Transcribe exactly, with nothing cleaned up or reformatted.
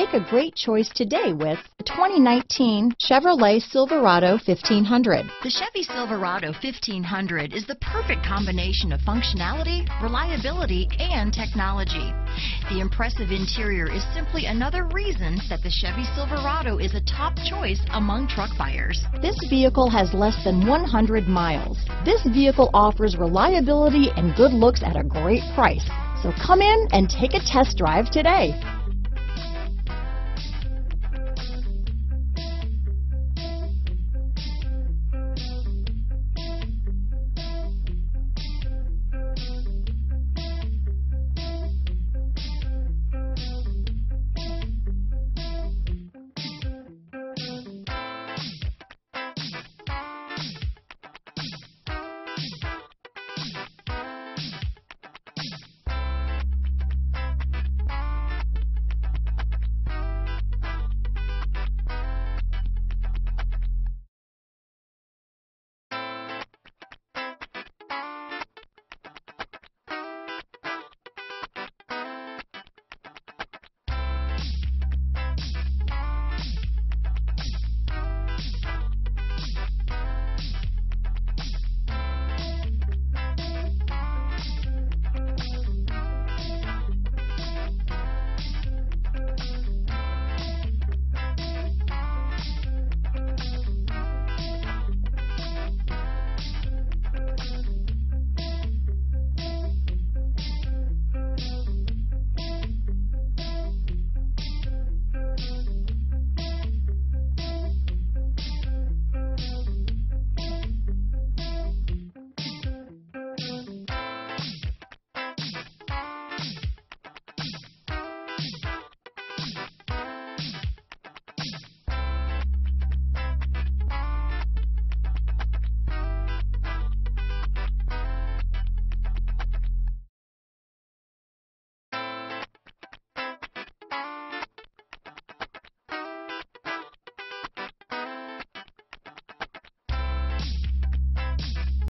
Make a great choice today with the twenty nineteen Chevrolet Silverado fifteen hundred. The Chevy Silverado fifteen hundred is the perfect combination of functionality, reliability, and technology. The impressive interior is simply another reason that the Chevy Silverado is a top choice among truck buyers. This vehicle has less than one hundred miles. This vehicle offers reliability and good looks at a great price. So come in and take a test drive today.